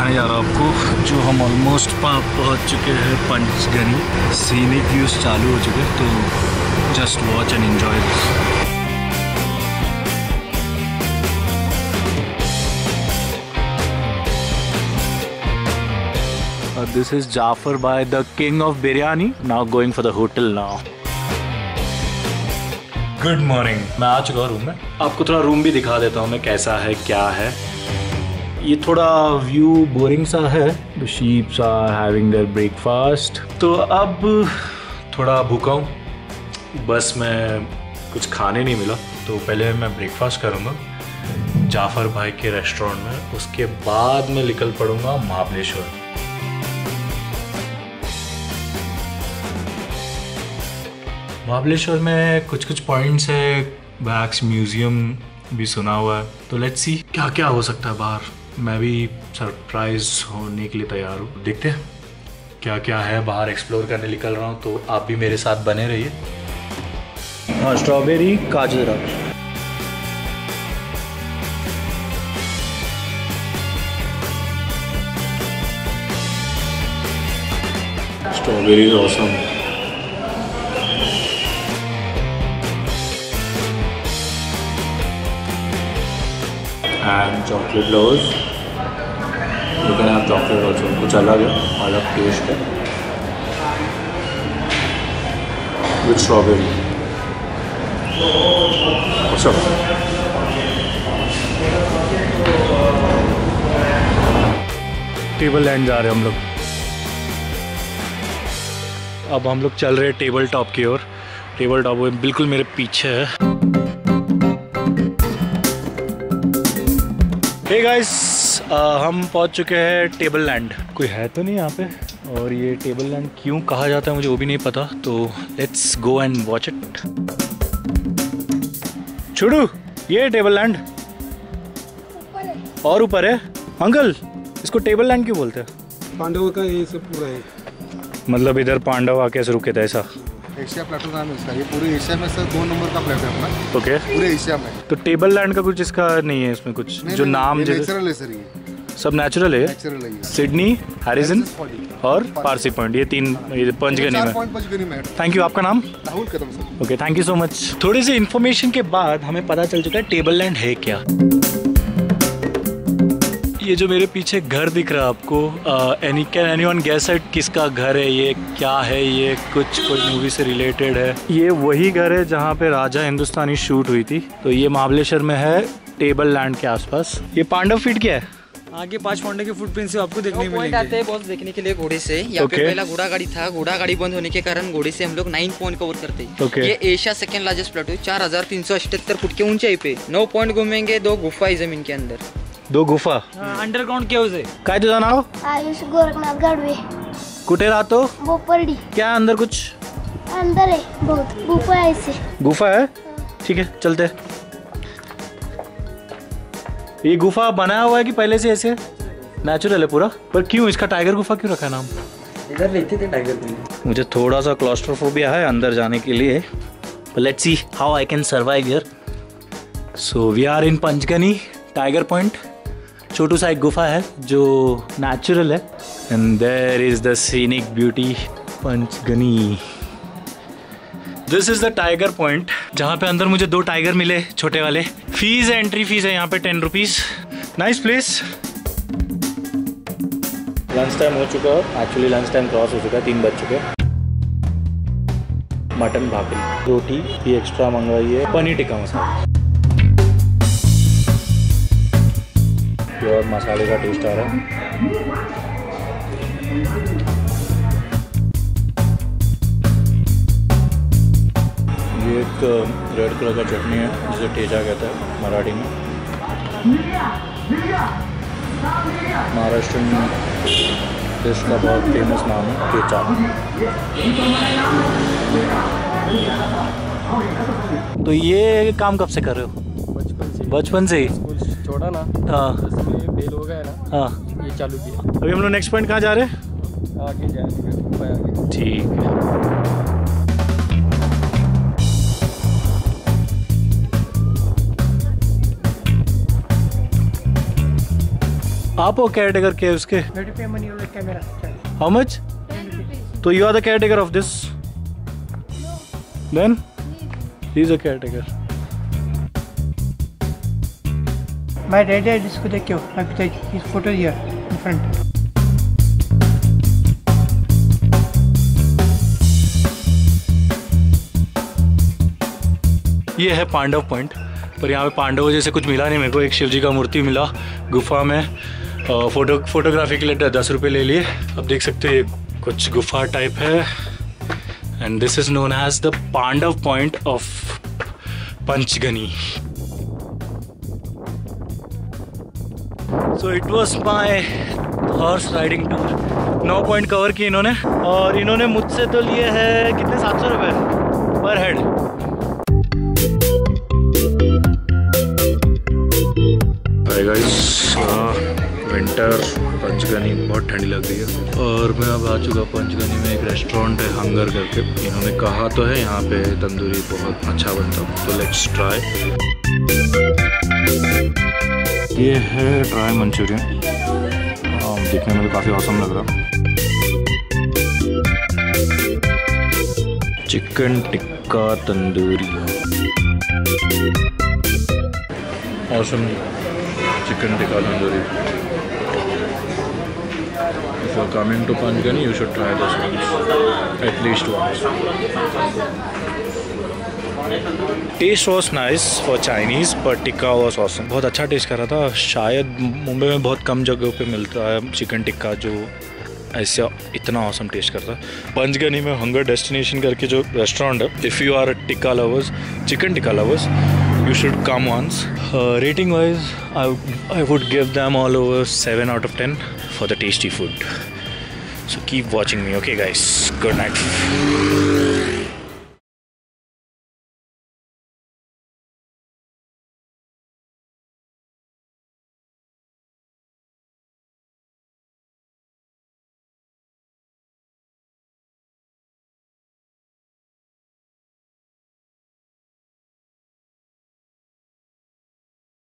दिखाने जा रहा हूँ आपको, जो हम ऑलमोस्ट पहुँच चुके हैं पंचगनी। सीनिक व्यूज़ चालू हो चुके हैं, तो just watch and enjoy this. This is Jafar Bhai, the king of biryani. Now going for the hotel now. Good morning. मैं आ चुका हूँ रूम में। आपको थोड़ा रूम भी दिखा देता हूँ मैं, कैसा है क्या है। ये थोड़ा व्यू बोरिंग सा है। The sheeps are having their breakfast. तो अब थोड़ा भूखा हूँ, बस में कुछ खाने नहीं मिला, तो पहले मैं ब्रेकफास्ट करूँगा जाफर भाई के रेस्टोरेंट में, उसके बाद मैं निकल पड़ूँगा महाबलेश्वर। महाबलेश्वर में कुछ कुछ पॉइंट्स है, वैक्स म्यूजियम भी सुना हुआ है, तो लेट्स सी क्या क्या हो सकता है बाहर। मैं भी सरप्राइज होने के लिए तैयार हूँ, देखते हैं क्या क्या है बाहर। एक्सप्लोर करने निकल रहा हूँ, तो आप भी मेरे साथ बने रहिए। हाँ, स्ट्रॉबेरी काजू द्राक्ष। Strawberry is awesome. and chocolate lovers, you can have chocolate also, कुछ अलग है, अलग टेस्ट है with strawberry। awesome। Table land जा रहे हैं हम लोग। अब हम लोग चल रहे हैं टेबल टॉप की ओर। टेबल टॉप बिल्कुल मेरे पीछे है। हे गाइस, हम पहुंच चुके हैं टेबल लैंड। कोई है तो नहीं यहाँ पे, और ये टेबल लैंड क्यों कहा जाता है मुझे वो भी नहीं पता, तो let's go and watch it. छोड़ू, ये टेबल लैंड और ऊपर है। अंकल, इसको टेबल लैंड क्यों बोलते हैं? पांडवों का ये सब पूरा है, मतलब इधर पांडव आके ऐसे रुके थे ऐसा। एशिया प्लेटो नाम है इसका। ये पूरे एशिया में सर 2 नंबर का प्लेटो है अपना। ओके। पूरे एशिया में। तो टेबल लैंड का कुछ इसका नहीं है इसमें कुछ जो नाम नेचुरल है सर, ये सब नेचुरल है। नेचुरल है। सिडनी, हैरिसन और पारसी पॉइंट, ये 3 पंचगनी में। Thank you. आपका नाम? Rahul Kadam sir. Okay, thank you so much. थोड़ी सी इन्फॉर्मेशन के बाद हमें पता चल चुका है टेबल लैंड है क्या। ये जो मेरे पीछे घर दिख रहा है आपको, कैन एनीवन गेस इट किसका घर है ये, क्या है ये? कोई मूवी से रिलेटेड है। ये वही घर है जहाँ पे राजा हिंदुस्तानी शूट हुई थी, तो ये महाबलेश्वर में है टेबल लैंड के आसपास। ये पांडव फीट क्या है? आगे 5 पांडव के फुटप्रिंट्स आपको देखने मिलेंगे। आते हैं बॉस देखने के लिए घोड़े से। यहाँ पे पहला घोड़ा गाड़ी था, घोड़ा गाड़ी बंद होने के कारण घोड़े से हम लोग 9 पॉइंट कवर करते हैं। ये Asia second largest plateau, 4378 foot के ऊंचाई पे 9 पॉइंट घूमेंगे। 2 गुफा है जमीन के अंदर। 2 गुफा अंडरग्राउंड केव्स आहे। काय तुझं नाव? आयुष गोरखनाथ गाडवे। कुठे राहतो? बोपर्डी। क्या अंदर कुछ अंदर है, बहुत गुफा है ऐसे। गुफा है, ठीक है चलते। ये गुफा बनाया हुआ है कि पहले से ऐसे नेचुरल है पूरा? पर क्यों इसका टाइगर गुफा क्यों रखा नाम? इधर रहते थे टाइगर को। मुझे थोड़ा सा क्लॉस्ट्रोफोबिया है अंदर जाने के लिए, let's see how I can survive here. So we are in Panchgani tiger point. छोटू सा एक गुफा है जो नेचुरल है, and there is the scenic beauty Panchgani. This is the tiger point, जहाँ पे अंदर मुझे 2 टाइगर मिले छोटे वाले। फीस है, एंट्री फीस है यहाँ पे 10 rupees. Nice place. Lunch time हो चुका है, एक्चुअली लंच टाइम क्रॉस हो चुका है, 3 बज चुके हैं। मटन भाकरी, रोटी भी एक्स्ट्रा मंगवाई है, पनीर टिक्का मसाला। प्योर मसाले का टेस्ट आ रहा है। ये एक रेड कलर का चटनी है जिसे ठेचा कहता है मराठी में। महाराष्ट्र में डिश का बहुत फेमस नाम है ठेचा। तो ये काम कब से कर रहे हो? बचपन से ही छोड़ा ना। हाँ, फेल हो गया ना। हाँ, ये चालू किया। अभी हम लोग नेक्स्ट पॉइंट कहाँ जा रहे हैं? आगे जाएंगे। ठीक है। आप हो केयर टेकर के उसके? How much? तो you are the caretaker of this? Then he is a caretaker. My dad is इसको देख के हो. His photo here in front. ये है पांडव पॉइंट, पर यहाँ पे पांडवों जैसे कुछ मिला नहीं मेरे को. एक शिव जी का मूर्ति मिला गुफा में. फोटोग्राफी के लिए 10 रुपये ले लिए. अब देख सकते हो ये कुछ गुफा टाइप है. And this is known as the Pandav point of Panchgani. So it was my horse riding tour. 9 point cover किए इन्होंने, और इन्होंने मुझसे तो लिए है कितने, 700 रुपये per head. Hi guys, winter Panchgani बहुत ठंडी लग रही है, और मैं अब आ चुका पंचगनी में. एक रेस्टोरेंट है हंगर करके. इन्होंने कहा तो है यहाँ पे तंदूरी बहुत अच्छा बनता, तो लेट्स ट्राई. ये है ड्राई मंचूरियन. देखने में तो काफ़ी औसम लग रहा. Chicken tikka tandoori, awesome chicken tikka tandoori. If you are coming to Panchgani, you should try this once, at least once. Taste was nice for Chinese, but tikka was awesome. बहुत अच्छा टेस्ट कर रहा था. शायद मुंबई में बहुत कम जगहों पे मिलता है चिकन टिक्का जो ऐसा इतना औसम टेस्ट करता है. पंचगनी में हंगर डेस्टिनेशन करके जो रेस्टोरेंट है, if you are tikka lovers, chicken tikka lovers, you should come once. Rating wise, I would give them all over 7 out of 10 for the tasty food. So keep watching me, okay guys? Good night.